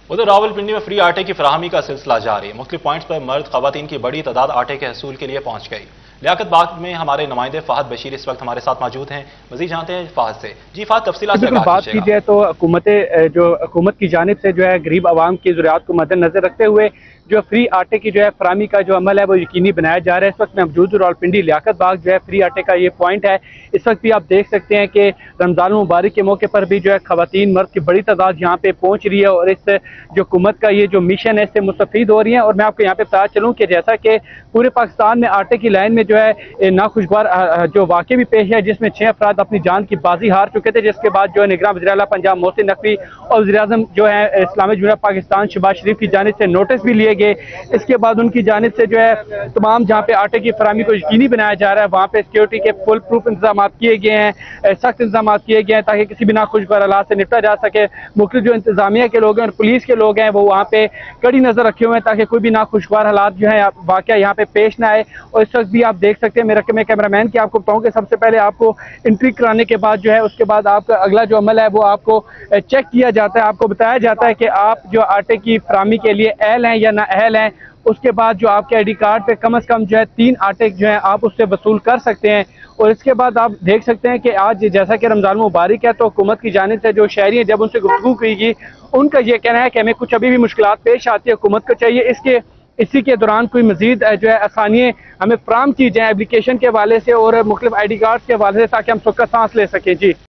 उधर रावलपिंडी में फ्री आटे की फराहमी का सिलसिला जारी है। मुख्तलिफ पॉइंट्स पर मर्द खवातीन की बड़ी तादाद आटे के हसूल के लिए पहुंच गई। लियाकत बाग में हमारे नुमाइंदे फाहद बशीर इस वक्त हमारे साथ मौजूद हैं। मजीद जानते हैं फाहद से। जी फाहद, तफसीलात से आगाह बात की जाए तो हुकूमत की जानिब से जो है गरीब आवाम की ज़रूरियात को मद्देनजर रखते हुए जो फ्री आटे की जो है फराहमी का जो अमल है वो यकीनी बनाया जा रहा है। इस वक्त मैं मौजूद हूँ रावलपिंडी लियाकत बाग जो है फ्री आटे का ये पॉइंट है। इस वक्त भी आप देख सकते हैं कि रमज़ान मुबारक के मौके पर भी जो है खवातीन मर्द की बड़ी तादाद यहाँ पे पहुँच रही है और इस जो हुकूमत का ये जो मिशन है इससे मुस्तफ़ीद हो रही है। और मैं आपको यहाँ पे बता चलूँ कि जैसा कि पूरे पाकिस्तान में आटे की लाइन में जो है नाखुशगवार जो वाक़या भी पेश है, जिसमें 6 अफराद अपनी जान की बाजी हार चुके थे, जिसके बाद जो है निगरान वज़ीर आला पंजाब मोहसिन नकवी और वज़ीर-ए-आज़म जो है इस्लामी जमहूरियत पाकिस्तान शहबाज शरीफ की जानिब से नोटिस भी लिए गए। इसके बाद उनकी जानिब से जो है तमाम जहाँ पे आटे की फराहमी को यकीनी बनाया जा रहा है वहाँ पे सिक्योरिटी के फुल प्रूफ इंतजाम किए गए हैं, सख्त इंतजाम किए गए हैं ताकि किसी भी नाखुशगवार हालात से निपटा जा सके। मुख्तलिफ जो इंतजामिया के लोग हैं और पुलिस के लोग हैं वो वहाँ पे कड़ी नजर रखे हुए हैं ताकि कोई भी नाखुशगवार हालात जो है वाकया यहाँ पे पेश ना आए। और इस वक्त भी आप देख सकते हैं, मेरा कैमरामैन की आपको बताऊँ कि सबसे पहले आपको एंट्री कराने के बाद जो है उसके बाद आपका अगला जो अमल है वो आपको चेक किया जाता है। आपको बताया जाता है कि आप जो आटे की फराहमी के लिए अहल हैं या ना अहल हैं। उसके बाद जो आपके आईडी कार्ड पे कम से कम जो है 3 आटे जो है आप उससे वसूल कर सकते हैं। और इसके बाद आप देख सकते हैं कि आज जैसा कि रमज़ान मुबारक है तो हुकूमत की जानिब से जो शहरी हैं जब उनसे गुफ्तगू की गई, उनका ये कहना है कि हमें कुछ अभी भी मुश्किलात पेश आती है, हुकूमत को चाहिए इसी के दौरान कोई मजीद जो है आसानियाँ हमें फराहम की जाए एप्लीकेशन के हवाले से और मुख्तलिफ ID कार्ड के हवाले से, ताकि हम सुख का सांस ले सकें। जी।